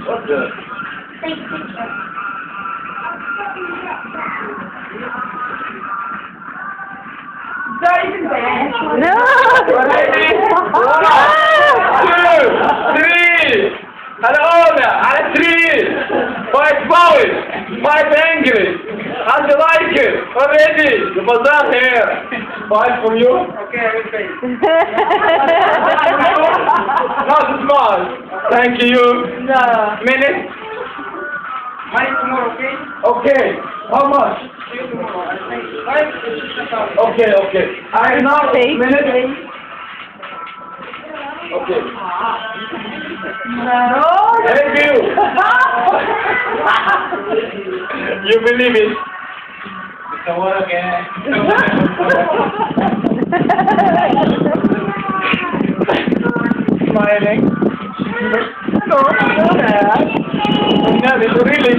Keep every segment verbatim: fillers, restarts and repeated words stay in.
What the? Take picture. Don't even dance. No! Ready? One, two, three! على أولى على three! Five vowels! Five English! How do you like it? Already! The bazaar here! Five from you? Okay, I will pay. Not small! Thank you! No. Minute? Money tomorrow, okay? Okay, how much? See you tomorrow. I'll pay you. Five to six thousand. Okay, okay. I now Take. minute. Okay. No. Thank you. You believe it? It's a word again. Smiling. No, no, no, it's really.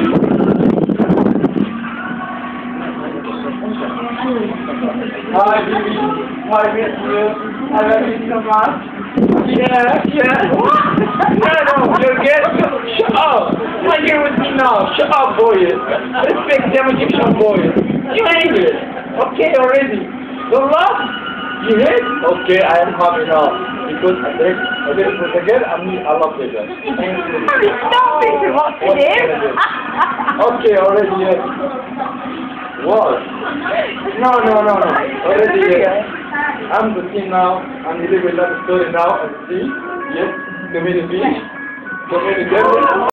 Hi, baby. Hi, miss you. I love you so much. Yeah, yeah. No, no, you're getting. Shut up. Why you with me now? Shut up, boy. Respect them, Egyptian boy. You English. Okay, already. Don't laugh. You hate? Okay, I am happy now. Because I think, I think it was again, I mean, I love it. Thank you. Stop it, what's What it? can I do? Okay, already, yes. What? No, no, no, no. Already, yes. I'm the king now. I'm delivering that story now and see. Yes, the way the beach. The way the